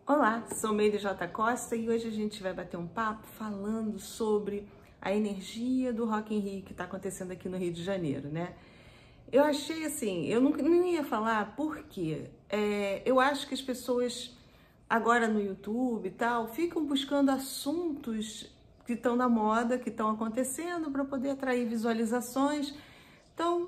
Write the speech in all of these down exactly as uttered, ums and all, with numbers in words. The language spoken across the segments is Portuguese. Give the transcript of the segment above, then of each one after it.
Olá, sou Meire J. Costa e hoje a gente vai bater um papo falando sobre a energia do Rock in Rio que está acontecendo aqui no Rio de Janeiro, né? Eu achei assim, eu não, não ia falar porque é, eu acho que as pessoas agora no YouTube e tal ficam buscando assuntos que estão na moda, que estão acontecendo para poder atrair visualizações. Então,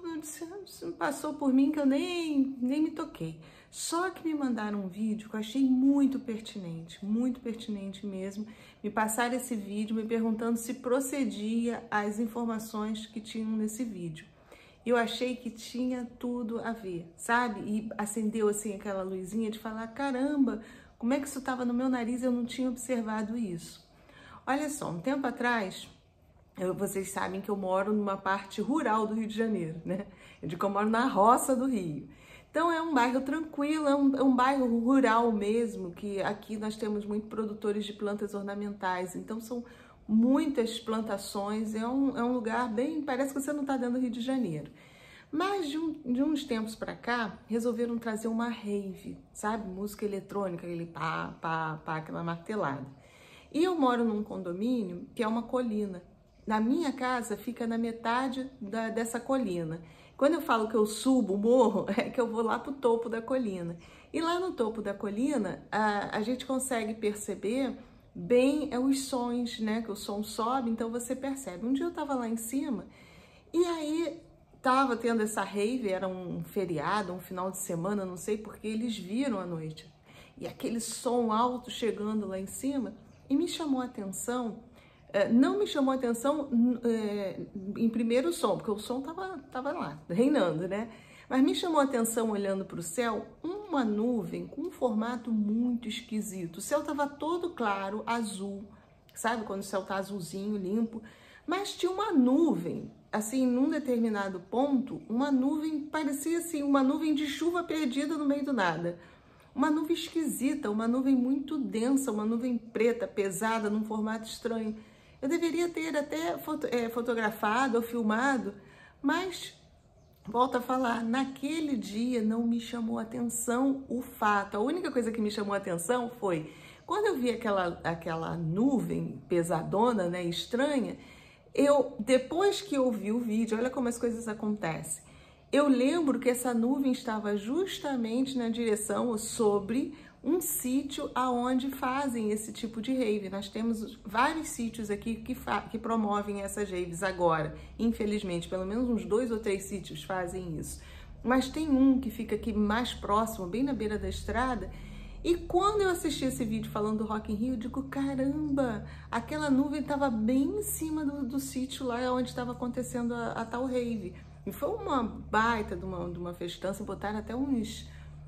passou por mim que eu nem, nem me toquei. Só que me mandaram um vídeo que eu achei muito pertinente, muito pertinente mesmo. Me passaram esse vídeo me perguntando se procedia as informações que tinham nesse vídeo. Eu achei que tinha tudo a ver, sabe? E acendeu assim aquela luzinha de falar, caramba, como é que isso estava no meu nariz e eu não tinha observado isso? Olha só, um tempo atrás... Eu, vocês sabem que eu moro numa parte rural do Rio de Janeiro, né? Eu digo que eu moro na roça do Rio. Então é um bairro tranquilo, é um, é um bairro rural mesmo, que aqui nós temos muitos produtores de plantas ornamentais. Então são muitas plantações, é um, é um lugar bem... Parece que você não está dentro do Rio de Janeiro. Mas de, um, de uns tempos para cá, resolveram trazer uma rave, sabe? Música eletrônica, aquele pá, pá, pá, aquela martelada. E eu moro num condomínio que é uma colina. Na minha casa fica na metade da, dessa colina. Quando eu falo que eu subo o morro, é que eu vou lá para o topo da colina. E lá no topo da colina, a, a gente consegue perceber bem é, os sons, né? Que o som sobe, então você percebe. Um dia eu estava lá em cima e aí estava tendo essa rave, era um feriado, um final de semana, não sei porque eles viram à noite. E aquele som alto chegando lá em cima e me chamou a atenção. Não me chamou a atenção é, em primeiro som, porque o som tava, tava lá, reinando, né? Mas me chamou a atenção, olhando para o céu, uma nuvem com um formato muito esquisito. O céu tava todo claro, azul, sabe? Quando o céu tá azulzinho, limpo. Mas tinha uma nuvem, assim, num determinado ponto, uma nuvem, parecia assim, uma nuvem de chuva perdida no meio do nada. Uma nuvem esquisita, uma nuvem muito densa, uma nuvem preta, pesada, num formato estranho. Eu deveria ter até foto, é, fotografado ou filmado, mas, volto a falar, naquele dia não me chamou a atenção o fato. A única coisa que me chamou a atenção foi, quando eu vi aquela, aquela nuvem pesadona, né, estranha, eu, depois que eu vi o vídeo, olha como as coisas acontecem, eu lembro que essa nuvem estava justamente na direção ou sobre um sítio aonde fazem esse tipo de rave. Nós temos vários sítios aqui que, que promovem essas raves agora. Infelizmente, pelo menos uns dois ou três sítios fazem isso. Mas tem um que fica aqui mais próximo, bem na beira da estrada. E quando eu assisti esse vídeo falando do Rock in Rio, eu digo, caramba, aquela nuvem estava bem em cima do, do sítio lá onde estava acontecendo a, a tal rave. E foi uma baita de uma, de uma festança, botaram até uns...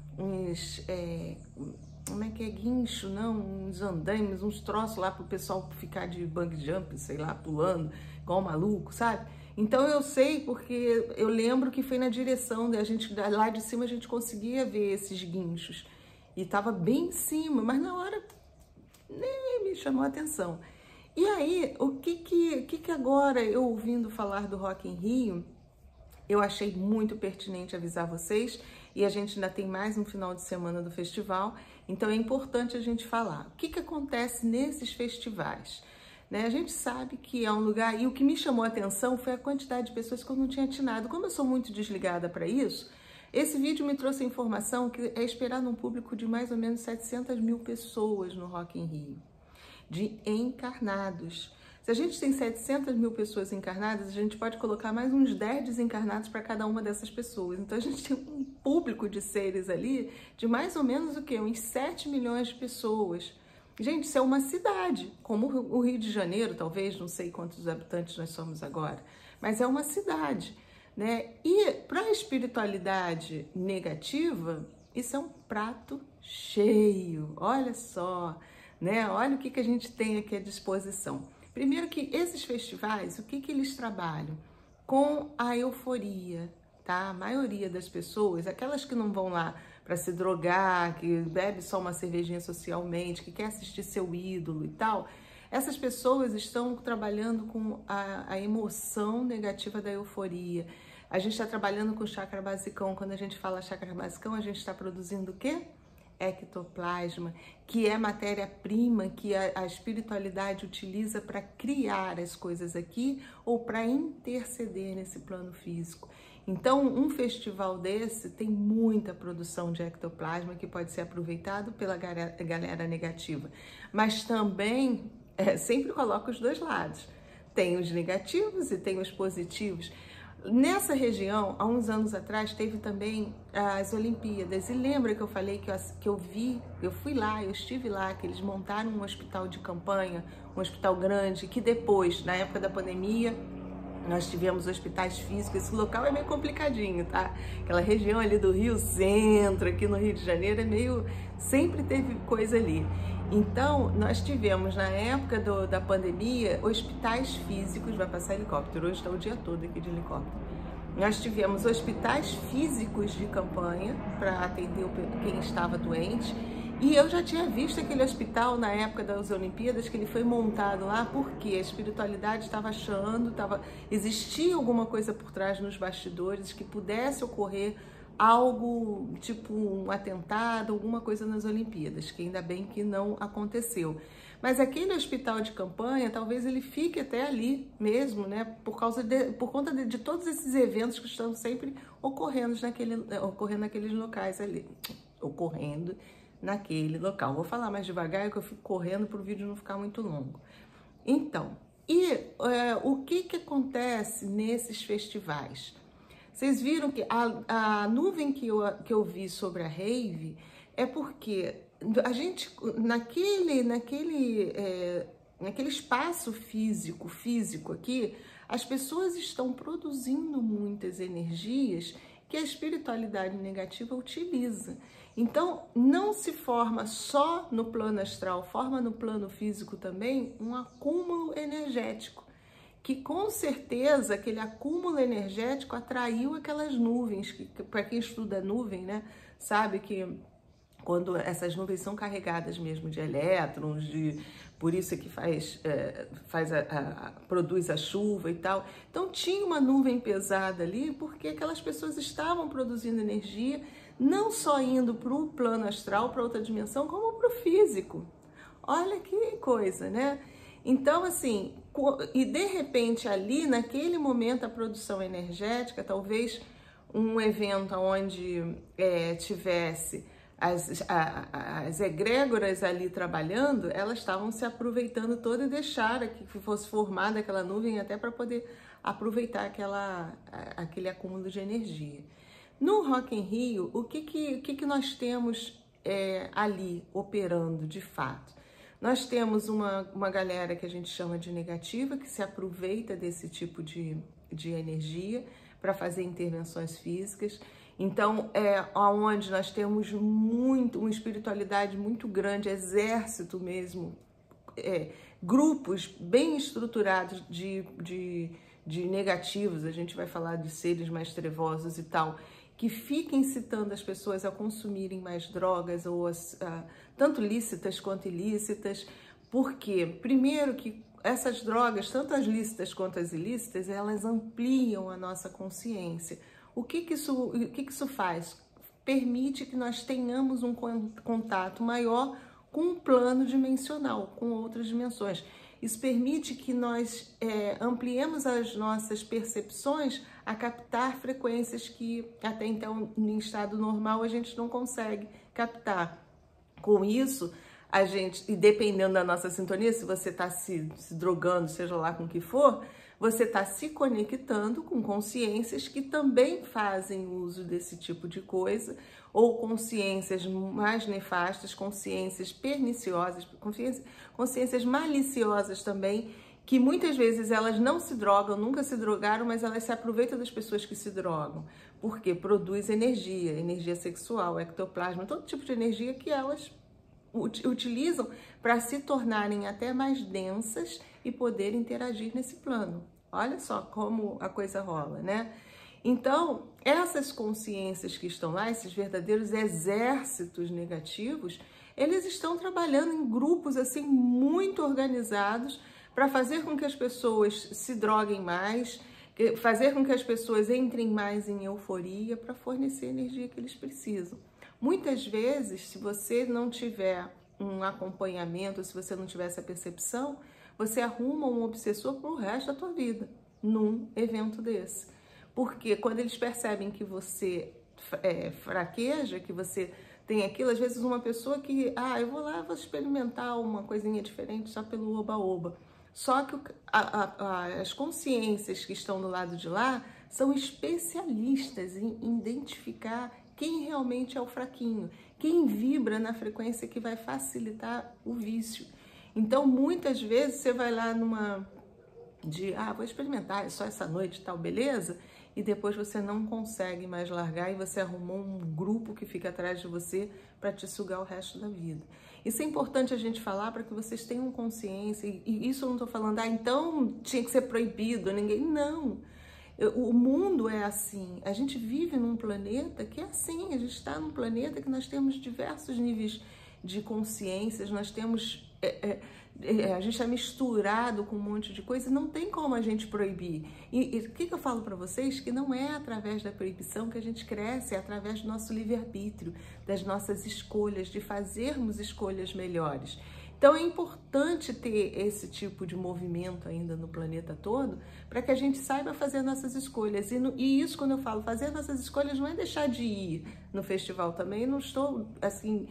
uns é, como é que é, guincho, não, uns andaimes, uns troços lá pro pessoal ficar de bungee jump, sei lá, pulando, igual maluco, sabe? Então eu sei porque eu lembro que foi na direção da gente, lá de cima a gente conseguia ver esses guinchos. E tava bem em cima, mas na hora nem me chamou a atenção. E aí, o que que, que que agora, eu ouvindo falar do Rock in Rio, eu achei muito pertinente avisar vocês, e a gente ainda tem mais um final de semana do festival, então é importante a gente falar. O que que acontece nesses festivais? Né? A gente sabe que é um lugar, e o que me chamou a atenção foi a quantidade de pessoas que eu não tinha atinado. Como eu sou muito desligada para isso, esse vídeo me trouxe a informação que é esperado um público de mais ou menos setecentas mil pessoas no Rock in Rio, de encarnados. Se a gente tem setecentas mil pessoas encarnadas, a gente pode colocar mais uns dez desencarnados para cada uma dessas pessoas. Então a gente tem um público de seres ali de mais ou menos o quê? Uns sete milhões de pessoas. Gente, isso é uma cidade, como o Rio de Janeiro, talvez, não sei quantos habitantes nós somos agora, mas é uma cidade, né? E para a espiritualidade negativa, isso é um prato cheio. Olha só, né? Olha o que que a gente tem aqui à disposição. Primeiro que esses festivais, o que que eles trabalham? Com a euforia, tá? A maioria das pessoas, aquelas que não vão lá para se drogar, que bebe só uma cervejinha socialmente, que quer assistir seu ídolo e tal, essas pessoas estão trabalhando com a, a emoção negativa da euforia. A gente está trabalhando com o chakra basicão. Quando a gente fala chakra basicão, a gente está produzindo o quê? ectoplasma, que é matéria-prima que a, a espiritualidade utiliza para criar as coisas aqui ou para interceder nesse plano físico. Então, um festival desse tem muita produção de ectoplasma que pode ser aproveitado pela galera negativa, mas também é, sempre coloca os dois lados. Tem os negativos e tem os positivos. Nessa região, há uns anos atrás, teve também as Olimpíadas. E lembra que eu falei que eu, que eu vi, eu fui lá, eu estive lá, que eles montaram um hospital de campanha, um hospital grande, que depois, na época da pandemia, nós tivemos hospitais físicos. Esse local é meio complicadinho, tá? Aquela região ali do Rio Centro, aqui no Rio de Janeiro, é meio... sempre teve coisa ali. Então, nós tivemos, na época do, da pandemia, hospitais físicos, vai passar helicóptero, hoje está o dia todo aqui de helicóptero. Nós tivemos hospitais físicos de campanha para atender quem estava doente. E eu já tinha visto aquele hospital na época das Olimpíadas, que ele foi montado lá porque a espiritualidade estava achando, tava, existia alguma coisa por trás nos bastidores que pudesse ocorrer algo tipo um atentado, alguma coisa nas Olimpíadas, que ainda bem que não aconteceu. Mas aquele hospital de campanha, talvez ele fique até ali mesmo, né? Por causa de, por conta de, de todos esses eventos que estão sempre ocorrendo naquele, ocorrendo naqueles locais ali, ocorrendo naquele local. Vou falar mais devagar, que eu fico correndo para o vídeo não ficar muito longo. Então, e é, o que que acontece nesses festivais? Vocês viram que a, a nuvem que eu, que eu vi sobre a rave é porque a gente, naquele, naquele, é, naquele espaço físico, físico aqui, as pessoas estão produzindo muitas energias que a espiritualidade negativa utiliza. Então, não se forma só no plano astral, forma no plano físico também um acúmulo energético, que com certeza aquele acúmulo energético atraiu aquelas nuvens, que, que para quem estuda nuvem, né, sabe que quando essas nuvens são carregadas mesmo de elétrons, de, por isso é que faz, é, faz a, a, produz a chuva e tal. Então tinha uma nuvem pesada ali, porque aquelas pessoas estavam produzindo energia, não só indo para o plano astral, para outra dimensão, como para o físico. Olha que coisa, né? Então, assim, e de repente ali, naquele momento, a produção energética, talvez um evento onde é, tivesse as, a, as egrégoras ali trabalhando, elas estavam se aproveitando toda e deixaram que fosse formada aquela nuvem até para poder aproveitar aquela, aquele acúmulo de energia. No Rock in Rio, o que, que, o que, que nós temos é, ali operando de fato? Nós temos uma, uma galera que a gente chama de negativa, que se aproveita desse tipo de, de energia para fazer intervenções físicas. Então, é onde nós temos muito, uma espiritualidade muito grande, exército mesmo, é, grupos bem estruturados de, de, de negativos, a gente vai falar de seres mais trevosos e tal, que fiquem incitando as pessoas a consumirem mais drogas, ou as, uh, tanto lícitas quanto ilícitas, porque, primeiro, que essas drogas, tanto as lícitas quanto as ilícitas, elas ampliam a nossa consciência. O que que isso, o que que isso faz? Permite que nós tenhamos um contato maior com um plano dimensional, com outras dimensões. Isso permite que nós é, ampliemos as nossas percepções a captar frequências que até então, em estado normal, a gente não consegue captar. Com isso, a gente, e dependendo da nossa sintonia, se você está se, se drogando, seja lá com o que for, você está se conectando com consciências que também fazem uso desse tipo de coisa, ou consciências mais nefastas, consciências perniciosas, consciências, consciências maliciosas também, que muitas vezes elas não se drogam, nunca se drogaram, mas elas se aproveitam das pessoas que se drogam, porque produz energia, energia sexual, ectoplasma, todo tipo de energia que elas utilizam para se tornarem até mais densas e poder interagir nesse plano. Olha só como a coisa rola, né? Então, essas consciências que estão lá, esses verdadeiros exércitos negativos, eles estão trabalhando em grupos assim muito organizados para fazer com que as pessoas se droguem mais, fazer com que as pessoas entrem mais em euforia para fornecer a energia que eles precisam. Muitas vezes, se você não tiver um acompanhamento, se você não tiver essa percepção, você arruma um obsessor pro resto da tua vida, num evento desse. Porque quando eles percebem que você é, fraqueja, que você tem aquilo, às vezes uma pessoa que, ah, eu vou lá, vou experimentar uma coisinha diferente só pelo oba-oba. Só que a, a, a, as consciências que estão do lado de lá são especialistas em identificar quem realmente é o fraquinho, quem vibra na frequência que vai facilitar o vício. Então, muitas vezes, você vai lá numa de, ah, vou experimentar, é só essa noite e tal, beleza? E depois você não consegue mais largar e você arrumou um grupo que fica atrás de você para te sugar o resto da vida. Isso é importante a gente falar para que vocês tenham consciência, e isso eu não estou falando, ah, então tinha que ser proibido, ninguém, não. O mundo é assim, a gente vive num planeta que é assim, a gente está num planeta que nós temos diversos níveis de consciências, nós temos, é, é, a gente está misturado com um monte de coisa, não tem como a gente proibir. E o que, que eu falo para vocês? Que não é através da proibição que a gente cresce, é através do nosso livre-arbítrio, das nossas escolhas, de fazermos escolhas melhores. Então é importante ter esse tipo de movimento ainda no planeta todo, para que a gente saiba fazer nossas escolhas. E, no, e isso, quando eu falo fazer nossas escolhas, não é deixar de ir no festival também. Não estou assim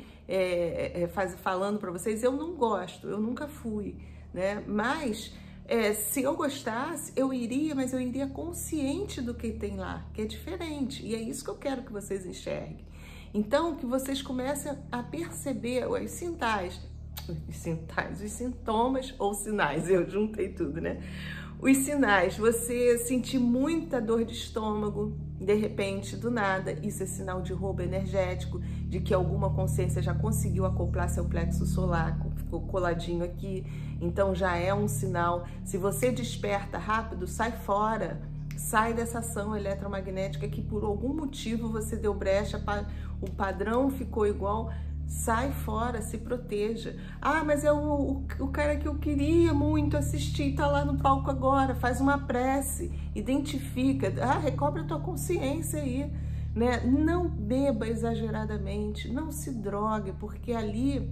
é, é, faz, falando para vocês, eu não gosto, eu nunca fui, né? Mas é, se eu gostasse, eu iria, mas eu iria consciente do que tem lá, que é diferente. E é isso que eu quero que vocês enxerguem. Então, que vocês comecem a perceber os sinais. Os sinais, os sintomas ou sinais, eu juntei tudo, né? Os sinais, você sentir muita dor de estômago, de repente, do nada, isso é sinal de roubo energético, de que alguma consciência já conseguiu acoplar seu plexo solar, ficou coladinho aqui, então já é um sinal. Se você desperta rápido, sai fora, sai dessa ação eletromagnética que por algum motivo você deu brecha, o padrão ficou igual. Sai fora, se proteja. Ah, mas é o, o, o cara que eu queria muito assistir, tá lá no palco agora, faz uma prece, identifica, ah, recobre a tua consciência aí, né? Não beba exageradamente, não se drogue, porque ali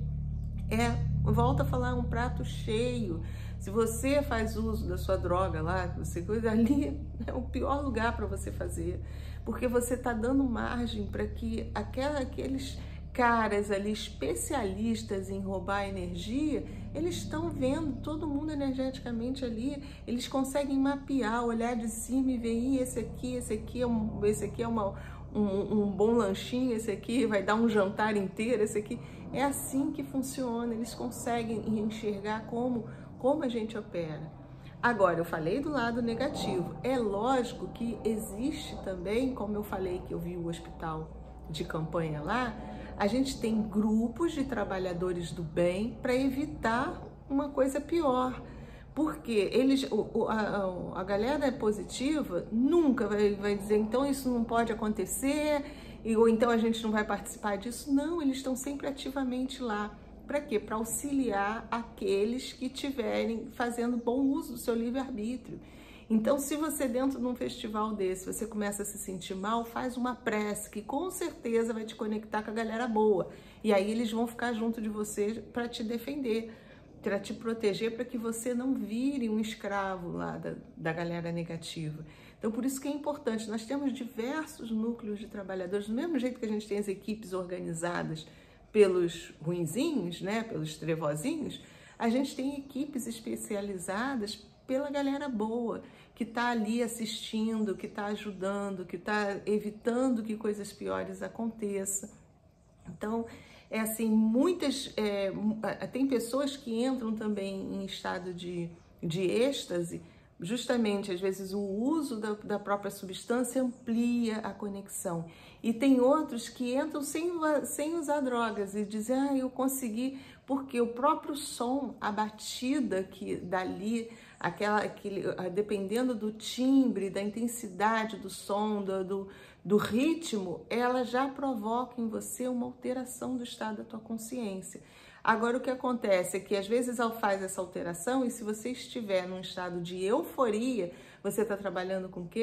é, volta a falar, um prato cheio. Se você faz uso da sua droga lá, você coisa ali, é o pior lugar para você fazer, porque você tá dando margem para que aquela, aqueles caras ali especialistas em roubar energia, eles estão vendo todo mundo energeticamente ali, eles conseguem mapear, olhar de cima e ver, Ih, esse aqui, esse aqui é, um, esse aqui é uma, um, um bom lanchinho, esse aqui vai dar um jantar inteiro, esse aqui. É assim que funciona, eles conseguem enxergar como, como a gente opera. Agora, eu falei do lado negativo, é lógico que existe também, como eu falei que eu vi o hospital de campanha lá, a gente tem grupos de trabalhadores do bem para evitar uma coisa pior, porque eles, o, a, a galera positiva nunca vai, vai dizer, então isso não pode acontecer, e, ou então a gente não vai participar disso. Não, eles estão sempre ativamente lá. Para quê? Para auxiliar aqueles que estiverem fazendo bom uso do seu livre-arbítrio. Então, se você dentro de um festival desse, você começa a se sentir mal, faz uma prece que com certeza vai te conectar com a galera boa. E aí eles vão ficar junto de você para te defender, para te proteger, para que você não vire um escravo lá da, da galera negativa. Então, por isso que é importante. Nós temos diversos núcleos de trabalhadores, do mesmo jeito que a gente tem as equipes organizadas pelos ruinzinhos, né, pelos trevozinhos, a gente tem equipes especializadas pela galera boa, que está ali assistindo, que está ajudando, que está evitando que coisas piores aconteçam. Então, é assim, muitas, é, tem pessoas que entram também em estado de, de êxtase, justamente, às vezes, o uso da, da própria substância amplia a conexão. E tem outros que entram sem, sem usar drogas e dizem, ah, eu consegui, porque o próprio som, a batida que dali, aquela, aquele, dependendo do timbre, da intensidade do som, do, do, do ritmo, ela já provoca em você uma alteração do estado da tua consciência. Agora, o que acontece é que, às vezes, ela faz essa alteração e se você estiver num estado de euforia, você está trabalhando com o quê?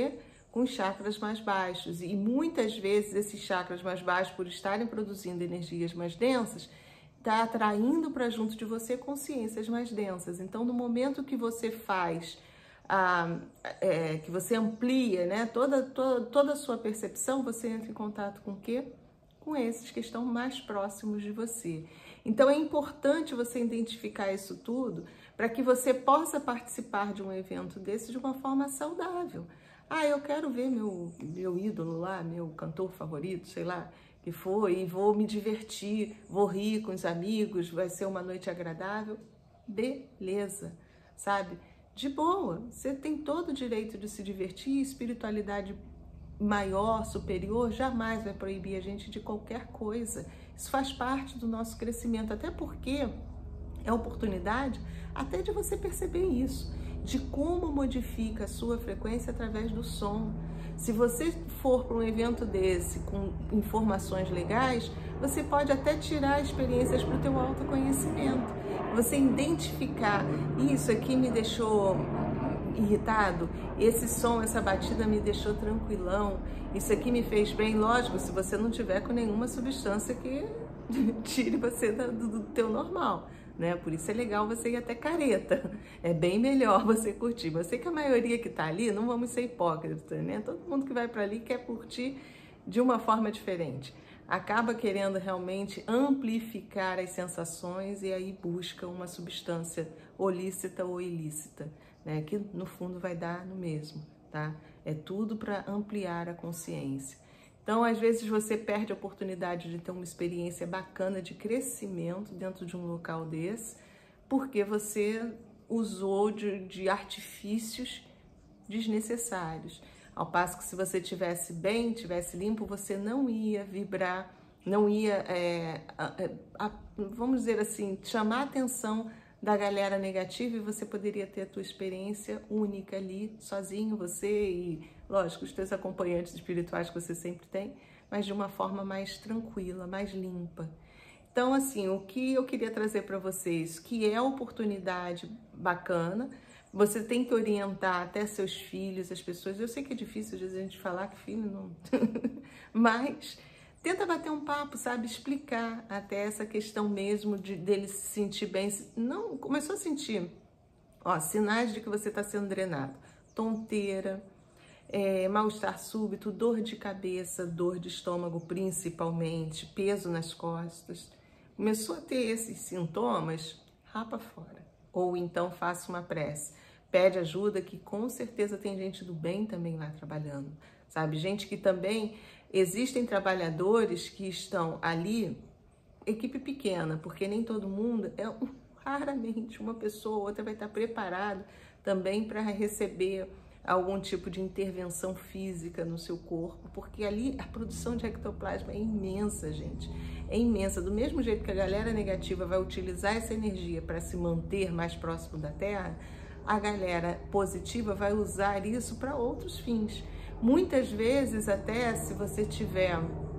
com os chakras mais baixos. E muitas vezes esses chakras mais baixos, por estarem produzindo energias mais densas, está atraindo para junto de você consciências mais densas. Então, no momento que você faz, ah, é, que você amplia, né, toda, toda, toda a sua percepção, você entra em contato com o quê? Com esses que estão mais próximos de você. Então, é importante você identificar isso tudo para que você possa participar de um evento desse de uma forma saudável. Ah, eu quero ver meu, meu ídolo lá, meu cantor favorito, sei lá, que for, e vou me divertir, vou rir com os amigos, vai ser uma noite agradável. Beleza, sabe? De boa, você tem todo o direito de se divertir, espiritualidade maior, superior, jamais vai proibir a gente de qualquer coisa. Isso faz parte do nosso crescimento, até porque é oportunidade até de você perceber isso, de como modifica a sua frequência através do som. Se você for para um evento desse com informações legais, você pode até tirar experiências para o teu autoconhecimento. Você identificar, isso aqui me deixou irritado, esse som, essa batida me deixou tranquilão, isso aqui me fez bem. Lógico, se você não tiver com nenhuma substância que tire você do, do teu normal, né? Por isso é legal você ir até careta, é bem melhor você curtir. Eu sei que a maioria que tá ali, não vamos ser hipócritas, né? Todo mundo que vai para ali quer curtir de uma forma diferente, acaba querendo realmente amplificar as sensações e aí busca uma substância ou lícita ou ilícita, né? Que no fundo vai dar no mesmo, tá? É tudo para ampliar a consciência. Então, às vezes você perde a oportunidade de ter uma experiência bacana de crescimento dentro de um local desse, porque você usou de, de artifícios desnecessários. Ao passo que se você tivesse bem, tivesse limpo, você não ia vibrar, não ia, é, a, a, vamos dizer assim, chamar a atenção da galera negativa, e você poderia ter a tua experiência única ali, sozinho, você e, lógico, os teus acompanhantes espirituais que você sempre tem, mas de uma forma mais tranquila, mais limpa. Então, assim, o que eu queria trazer para vocês, que é oportunidade bacana, você tem que orientar até seus filhos, as pessoas. Eu sei que é difícil às vezes a gente falar que filho não... mas tenta bater um papo, sabe? Explicar até essa questão mesmo de dele se sentir bem. Não, começou a sentir, ó, sinais de que você está sendo drenado. Tonteira, é, mal-estar súbito, dor de cabeça, dor de estômago principalmente, peso nas costas. Começou a ter esses sintomas, rapa fora. Ou então faça uma prece, pede ajuda, que com certeza tem gente do bem também lá trabalhando, sabe? Gente que também, existem trabalhadores que estão ali, equipe pequena, porque nem todo mundo, é raramente uma pessoa ou outra vai estar preparado também para receber algum tipo de intervenção física no seu corpo, porque ali a produção de ectoplasma é imensa, gente, é imensa. Do mesmo jeito que a galera negativa vai utilizar essa energia para se manter mais próximo da Terra, a galera positiva vai usar isso para outros fins. Muitas vezes, até se você tiver,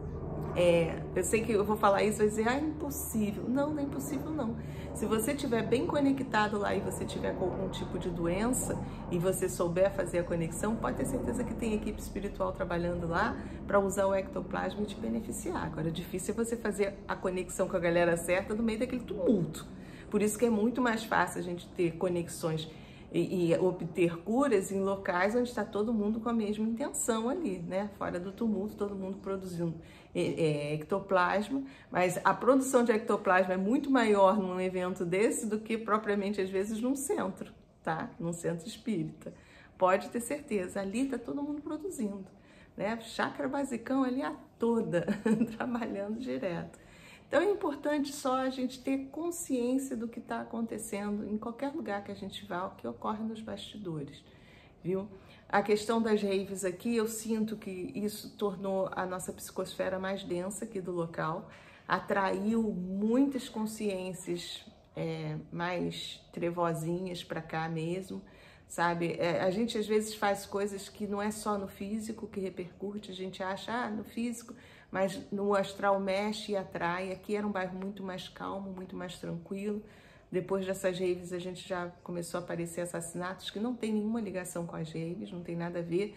é, eu sei que eu vou falar isso, vai dizer, ah, impossível. Não, não é impossível não. Se você estiver bem conectado lá e você tiver com algum tipo de doença e você souber fazer a conexão, pode ter certeza que tem equipe espiritual trabalhando lá para usar o ectoplasma e te beneficiar. Agora, difícil é você fazer a conexão com a galera certa no meio daquele tumulto. Por isso que é muito mais fácil a gente ter conexões e, e obter curas em locais onde está todo mundo com a mesma intenção ali, né? Fora do tumulto, todo mundo produzindo é, ectoplasma, mas a produção de ectoplasma é muito maior num evento desse do que propriamente, às vezes, num centro, tá? Num centro espírita. Pode ter certeza, ali está todo mundo produzindo, né? Chácara basicão ali a toda, trabalhando direto. Então é importante só a gente ter consciência do que está acontecendo em qualquer lugar que a gente vá, o que ocorre nos bastidores, viu? A questão das raves aqui, eu sinto que isso tornou a nossa psicosfera mais densa aqui do local, atraiu muitas consciências é, mais trevozinhas para cá mesmo, sabe? É, a gente às vezes faz coisas que não é só no físico que repercute, a gente acha, ah, no físico, mas no astral mexe e atrai. Aqui era um bairro muito mais calmo, muito mais tranquilo. Depois dessas raves a gente já começou a aparecer assassinatos que não tem nenhuma ligação com as raves, não tem nada a ver,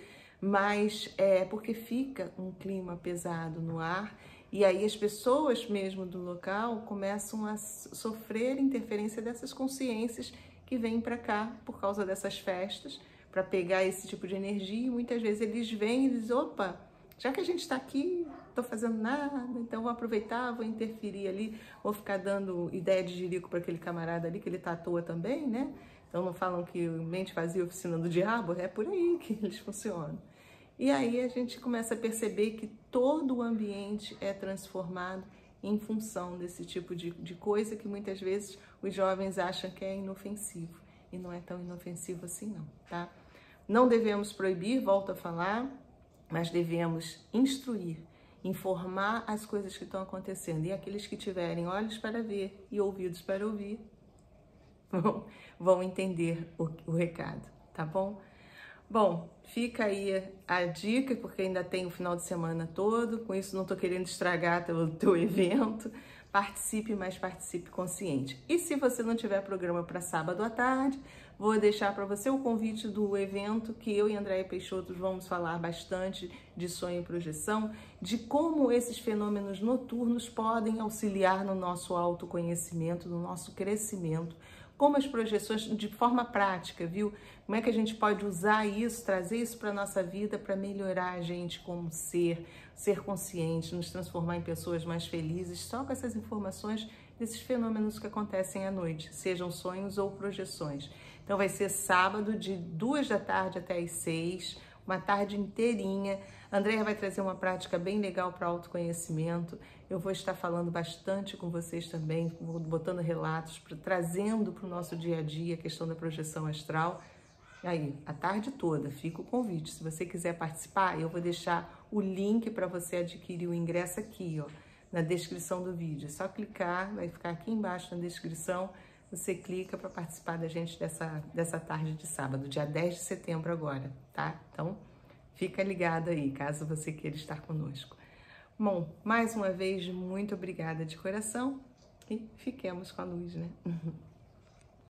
mas é porque fica um clima pesado no ar e aí as pessoas mesmo do local começam a sofrer interferência dessas consciências que vêm para cá por causa dessas festas, para pegar esse tipo de energia, e muitas vezes eles vêm e dizem, opa, já que a gente está aqui, não estou fazendo nada, então vou aproveitar, vou interferir ali, vou ficar dando ideia de jirico para aquele camarada ali, que ele está à toa também, né? Então não falam que mente vazia, oficina do diabo, é por aí que eles funcionam. E aí a gente começa a perceber que todo o ambiente é transformado em função desse tipo de, de coisa que muitas vezes os jovens acham que é inofensivo. E não é tão inofensivo assim não, tá? Não devemos proibir, volto a falar, mas devemos instruir, informar as coisas que estão acontecendo. E aqueles que tiverem olhos para ver e ouvidos para ouvir, vão, vão entender o, o recado, tá bom? Bom, fica aí a dica, porque ainda tem o final de semana todo, com isso não estou querendo estragar o teu evento. Participe, mas participe consciente. E se você não tiver programa para sábado à tarde, vou deixar para você o convite do evento que eu e Andréia Peixoto vamos falar bastante de sonho e projeção, de como esses fenômenos noturnos podem auxiliar no nosso autoconhecimento, no nosso crescimento, como as projeções de forma prática, viu? Como é que a gente pode usar isso, trazer isso para a nossa vida para melhorar a gente como ser, ser consciente, nos transformar em pessoas mais felizes, só com essas informações desses fenômenos que acontecem à noite, sejam sonhos ou projeções. Então vai ser sábado de duas da tarde até as seis, uma tarde inteirinha. A Andréia vai trazer uma prática bem legal para autoconhecimento. Eu vou estar falando bastante com vocês também, botando relatos, trazendo para o nosso dia a dia a questão da projeção astral. Aí, a tarde toda, fica o convite. Se você quiser participar, eu vou deixar o link para você adquirir o ingresso aqui, ó, na descrição do vídeo. É só clicar, vai ficar aqui embaixo na descrição. Você clica para participar da gente dessa, dessa tarde de sábado, dia dez de setembro agora, tá? Então, fica ligado aí, caso você queira estar conosco. Bom, mais uma vez, muito obrigada de coração e fiquemos com a luz, né?